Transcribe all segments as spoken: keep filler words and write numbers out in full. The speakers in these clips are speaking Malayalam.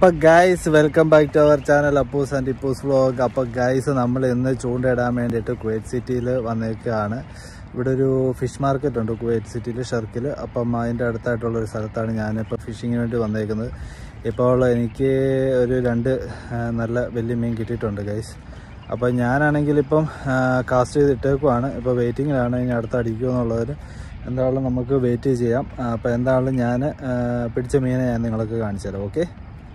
അപ്പോൾ guys welcome back to our channel Appoos and Ippoos vlog. അപ്പോൾ ഗൈസ് നമ്മൾ ഇന്ന് ചൂണ്ടയിടാൻ വേണ്ടിയിട്ട് കുവൈറ്റ് സിറ്റിയിൽ വന്നേക്കുകയാണ്. ഇവിടെ ഒരു ഫിഷ് മാർക്കറ്റ് ഉണ്ട് കുവൈറ്റ് സിറ്റിയിൽ, ഷർക്കിൽ. അപ്പം അതിൻ്റെ അടുത്തായിട്ടുള്ളൊരു സ്ഥലത്താണ് ഞാനിപ്പോൾ ഫിഷിങ്ങിന് വേണ്ടി വന്നേക്കുന്നത്. ഇപ്പോൾ എനിക്ക് ഒരു രണ്ട് നല്ല വലിയ മീൻ കിട്ടിയിട്ടുണ്ട് ഗൈസ്. അപ്പോൾ ഞാനാണെങ്കിൽ ഇപ്പം കാസ്റ്റ് ചെയ്തിട്ടേക്കുവാണ്. ഇപ്പോൾ വെയിറ്റിങ്ങിലാണ്, ഇനി അടുത്ത് അടിക്കുക എന്നുള്ളതിന് എന്തായാലും നമുക്ക് വെയിറ്റ് ചെയ്യാം. അപ്പോൾ എന്തായാലും ഞാൻ പിടിച്ച മീനെ ഞാൻ നിങ്ങൾക്ക് കാണിച്ചു തരാം. ഓക്കെ.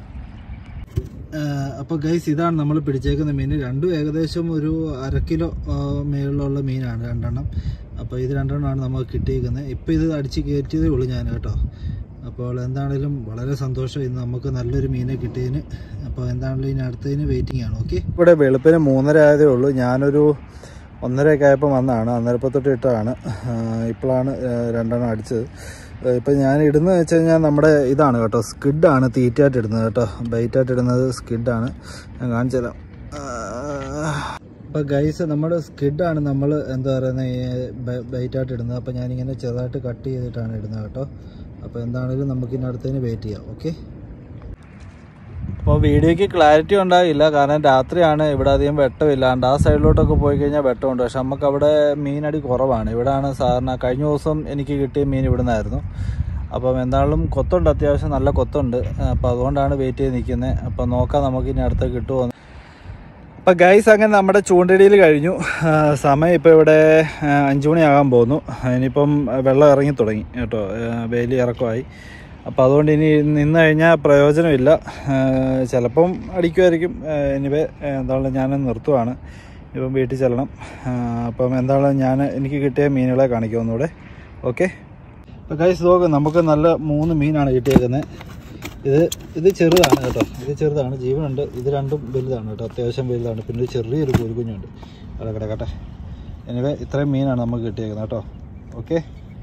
അപ്പോൾ ഗൈസ് ഇതാണ് നമ്മൾ പിടിച്ചേക്കുന്ന മീൻ. രണ്ടും ഏകദേശം ഒരു അര കിലോ മേളിലുള്ള മീനാണ് രണ്ടെണ്ണം. അപ്പോൾ ഇത് രണ്ടെണ്ണമാണ് നമുക്ക് കിട്ടിയിരിക്കുന്നത്. ഇപ്പോൾ ഇത് അടിച്ച് കയറ്റിയതേ ഉള്ളൂ ഞാൻ കേട്ടോ. അപ്പോൾ എന്താണെങ്കിലും വളരെ സന്തോഷം, ഇന്ന് നമുക്ക് നല്ലൊരു മീനെ കിട്ടിയതിന്. അപ്പോൾ എന്താണെങ്കിലും ഇനി അടുത്തതിന് വെയിറ്റിംഗ് ആണ്. ഓക്കെ. ഇവിടെ വെളുപ്പിന് മൂന്നര ആയതേ ഉള്ളൂ. ഞാനൊരു ഒന്നരയൊക്കെ ആയപ്പോൾ വന്നതാണ്, അന്നേരപ്പത്തൊട്ട് ഇട്ടതാണ്. ഇപ്പോഴാണ് രണ്ടെണ്ണം അടിച്ചത്. ഇപ്പം ഞാൻ ഇടുന്നത് വെച്ച് കഴിഞ്ഞാൽ നമ്മുടെ ഇതാണ് കേട്ടോ, സ്കിഡാണ് തീറ്റയായിട്ട് ഇടുന്നത് കേട്ടോ. ബൈറ്റായിട്ട് ഇടുന്നത് സ്കിഡാണ്. ഞാൻ കാണിച്ചു തരാം. അപ്പോൾ ഗൈസ് നമ്മുടെ സ്കിഡാണ് നമ്മൾ എന്താ പറയുന്നത് ബൈറ്റായിട്ട് ഇടുന്നത്. അപ്പോൾ ഞാനിങ്ങനെ ചെറുതായിട്ട് കട്ട് ചെയ്തിട്ടാണ് ഇടുന്നത് കേട്ടോ. അപ്പോൾ എന്താണെങ്കിലും നമുക്ക് ഇനി അടുത്തതിന് വെയിറ്റ് ചെയ്യാം. ഓക്കെ. അപ്പോൾ വീഡിയോയ്ക്ക് ക്ലാരിറ്റി ഉണ്ടാകില്ല, കാരണം രാത്രിയാണ്, ഇവിടെ അധികം വെട്ടമില്ലാണ്ട്. ആ സൈഡിലോട്ടൊക്കെ പോയി കഴിഞ്ഞാൽ വെട്ടമുണ്ട്. പക്ഷെ നമുക്ക് അവിടെ മീനടി കുറവാണ്. ഇവിടെയാണ് സാധാരണ. കഴിഞ്ഞ ദിവസം എനിക്ക് കിട്ടിയ മീൻ ഇവിടെ നിന്നായിരുന്നു. അപ്പം എന്തായാലും കൊത്തുണ്ട്, അത്യാവശ്യം നല്ല കൊത്തുണ്ട്. അപ്പോൾ അതുകൊണ്ടാണ് വെയിറ്റ് ചെയ്ത് നിൽക്കുന്നത്. അപ്പോൾ നോക്കാം നമുക്ക് ഇനി അടുത്ത് കിട്ടുമോ. അപ്പോൾ ഗൈസ് അങ്ങനെ നമ്മുടെ ചൂണ്ടയിടയിൽ കഴിഞ്ഞു. സമയം ഇപ്പോൾ ഇവിടെ അഞ്ച് മണിയാകാൻ പോകുന്നു. ഇനിയിപ്പം വെള്ളം ഇറങ്ങി തുടങ്ങി കേട്ടോ, വേലി ഇറക്കമായി. അപ്പോൾ അതുകൊണ്ട് ഇനി നിന്ന് കഴിഞ്ഞാൽ പ്രയോജനമില്ല. ചിലപ്പം അടിക്കുമായിരിക്കും. ഇനിവേ എന്താണ് ഞാൻ നിർത്തുവാണ്. ഇപ്പം വീട്ടിൽ ചെല്ലണം. അപ്പം എന്താണ് ഞാൻ എനിക്ക് കിട്ടിയ മീനുകളെ കാണിക്കുക ഒന്നുകൂടെ. ഓക്കെ. അപ്പോൾ ഗൈസ് നോക്ക്, നമുക്ക് നല്ല മൂന്ന് മീനാണ് കിട്ടിയേക്കുന്നത്. ഇത് ഇത് ചെറുതാണ് കേട്ടോ, ഇത് ചെറുതാണ്, ജീവനുണ്ട്. ഇത് രണ്ടും വലുതാണ് കേട്ടോ, അത്യാവശ്യം വലുതാണ്. പിന്നെ ഒരു ചെറിയൊരു കോഴിക്കുഞ്ഞുണ്ട്. അവിടെ കിടക്കട്ടെ. എനിവേ ഇത്രയും മീനാണ് നമുക്ക് കിട്ടിയേക്കുന്നത് കേട്ടോ. ഓക്കെ.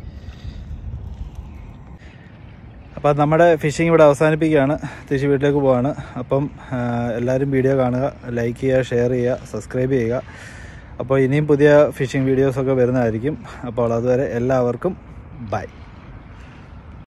അപ്പം നമ്മുടെ ഫിഷിംഗ് ഇവിടെ അവസാനിപ്പിക്കുകയാണ്. തിരിച്ച് വീട്ടിലേക്ക് പോവാണ്. അപ്പം എല്ലാവരും വീഡിയോ കാണുക, ലൈക്ക് ചെയ്യുക, ഷെയർ ചെയ്യുക, സബ്സ്ക്രൈബ് ചെയ്യുക. അപ്പോൾ ഇനിയും പുതിയ ഫിഷിംഗ് വീഡിയോസൊക്കെ വരുന്നതായിരിക്കും. അപ്പോൾ അതുവരെ എല്ലാവർക്കും ബൈ.